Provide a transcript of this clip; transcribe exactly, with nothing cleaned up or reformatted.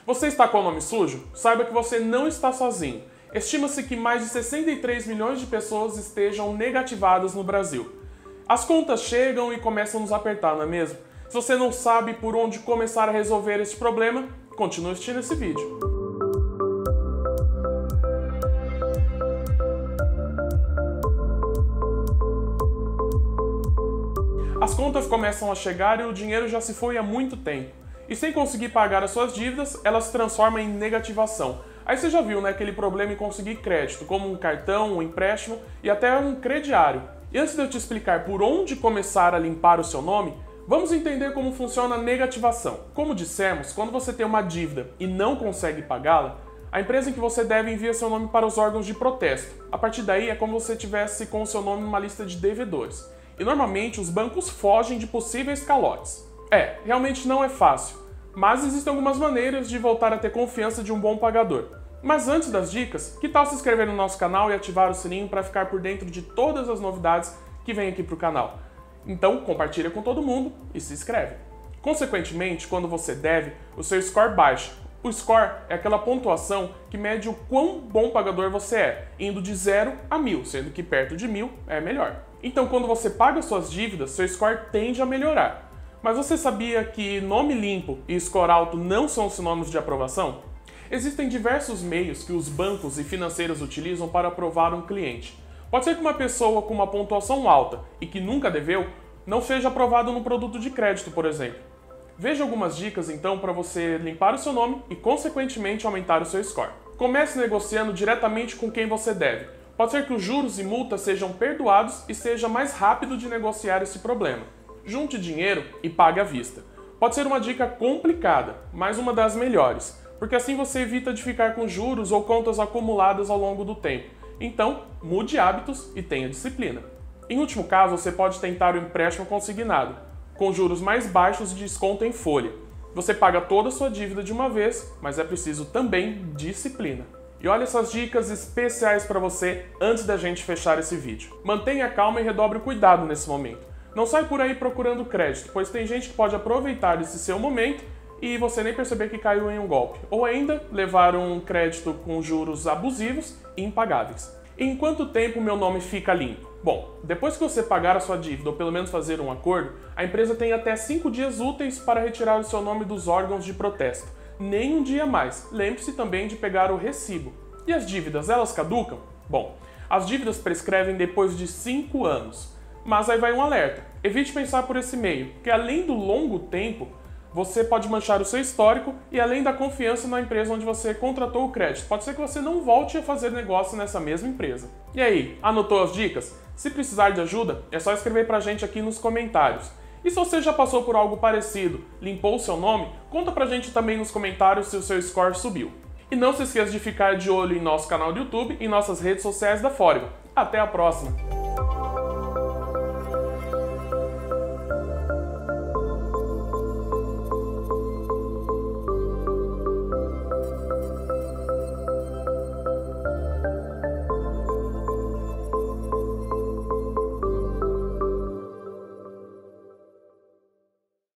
Você está com o nome sujo? Saiba que você não está sozinho. Estima-se que mais de sessenta e três milhões de pessoas estejam negativadas no Brasil. As contas chegam e começam a nos apertar, não é mesmo? Se você não sabe por onde começar a resolver esse problema, continue assistindo esse vídeo. As contas começam a chegar e o dinheiro já se foi há muito tempo. E sem conseguir pagar as suas dívidas, elas se transformam em negativação. Aí você já viu, né, aquele problema em conseguir crédito, como um cartão, um empréstimo e até um crediário. E antes de eu te explicar por onde começar a limpar o seu nome, vamos entender como funciona a negativação. Como dissemos, quando você tem uma dívida e não consegue pagá-la, a empresa em que você deve envia seu nome para os órgãos de protesto. A partir daí é como se você tivesse com o seu nome numa lista de devedores. E normalmente os bancos fogem de possíveis calotes. É, realmente não é fácil, mas existem algumas maneiras de voltar a ter confiança de um bom pagador. Mas antes das dicas, que tal se inscrever no nosso canal e ativar o sininho para ficar por dentro de todas as novidades que vêm aqui para o canal? Então compartilha com todo mundo e se inscreve. Consequentemente, quando você deve, o seu score baixa. O score é aquela pontuação que mede o quão bom pagador você é, indo de zero a mil, sendo que perto de mil é melhor. Então quando você paga suas dívidas, seu score tende a melhorar. Mas você sabia que nome limpo e score alto não são sinônimos de aprovação? Existem diversos meios que os bancos e financeiras utilizam para aprovar um cliente. Pode ser que uma pessoa com uma pontuação alta e que nunca deveu não seja aprovado no produto de crédito, por exemplo. Veja algumas dicas então para você limpar o seu nome e consequentemente aumentar o seu score. Comece negociando diretamente com quem você deve. Pode ser que os juros e multas sejam perdoados e seja mais rápido de negociar esse problema. Junte dinheiro e pague à vista. Pode ser uma dica complicada, mas uma das melhores, porque assim você evita de ficar com juros ou contas acumuladas ao longo do tempo. Então, mude hábitos e tenha disciplina. Em último caso, você pode tentar o empréstimo consignado, com juros mais baixos e desconto em folha. Você paga toda a sua dívida de uma vez, mas é preciso também disciplina. E olha essas dicas especiais para você antes da gente fechar esse vídeo. Mantenha calma e redobre o cuidado nesse momento. Não sai por aí procurando crédito, pois tem gente que pode aproveitar esse seu momento e você nem perceber que caiu em um golpe. Ou ainda, levar um crédito com juros abusivos e impagáveis. E em quanto tempo meu nome fica limpo? Bom, depois que você pagar a sua dívida ou pelo menos fazer um acordo, a empresa tem até cinco dias úteis para retirar o seu nome dos órgãos de protesto. Nem um dia mais. Lembre-se também de pegar o recibo. E as dívidas, elas caducam? Bom, as dívidas prescrevem depois de cinco anos. Mas aí vai um alerta. Evite pensar por esse meio, porque além do longo tempo, você pode manchar o seu histórico e além da confiança na empresa onde você contratou o crédito. Pode ser que você não volte a fazer negócio nessa mesma empresa. E aí, anotou as dicas? Se precisar de ajuda, é só escrever pra gente aqui nos comentários. E se você já passou por algo parecido, limpou o seu nome, conta pra gente também nos comentários se o seu score subiu. E não se esqueça de ficar de olho em nosso canal do YouTube e em nossas redes sociais da Fórigo. Até a próxima!